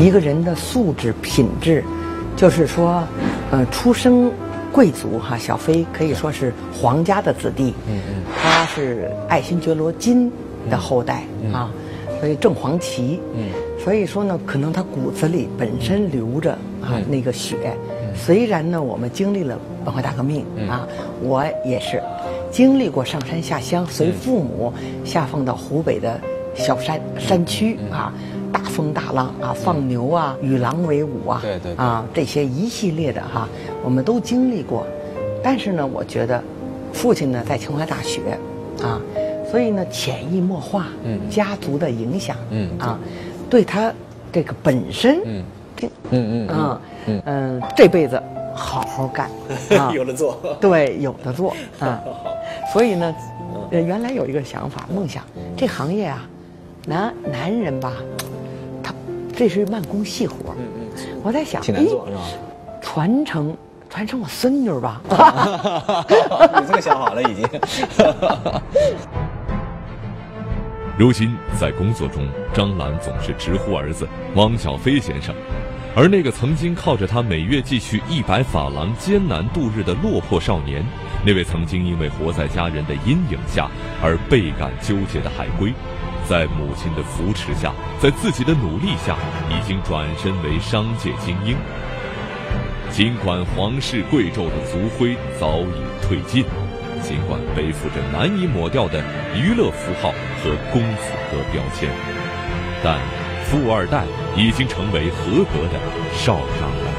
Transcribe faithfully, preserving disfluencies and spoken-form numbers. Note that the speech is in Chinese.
一个人的素质品质，就是说，呃，出生贵族哈，小飞可以说是皇家的子弟，嗯嗯，他是爱新觉罗金的后代、嗯、啊，所以正黄旗，嗯，所以说呢，可能他骨子里本身流着啊、嗯、那个血。虽然呢，我们经历了文化大革命、嗯、啊，我也是经历过上山下乡，随父母下放到湖北的小山山区、嗯、啊，大风大浪啊，放牛啊，与狼为伍啊， 对对对啊，这些一系列的哈、啊，我们都经历过。但是呢，我觉得父亲呢在清华大学啊，所以呢潜移默化，嗯，家族的影响，嗯啊，对他这个本身，嗯，这，嗯嗯啊。嗯嗯，这辈子好好干， 啊、有的做， 对，有的做啊。所以呢，呃，原来有一个想法、梦想，这行业啊，男男人吧，他这是慢工细活。嗯嗯。我在想， 挺难做是吧？ 传承传承我孙女吧。 有这个想法了已经。 如今在工作中，张兰总是直呼儿子汪小菲先生。而那个曾经靠着他每月继续一百法郎艰难度日的落魄少年，那位曾经因为活在家人的阴影下而倍感纠结的海归，在母亲的扶持下，在自己的努力下，已经转身为商界精英。尽管皇室贵胄的族徽早已褪尽，尽管背负着难以抹掉的娱乐符号和公子哥标签，但富二代已经成为合格的少张了。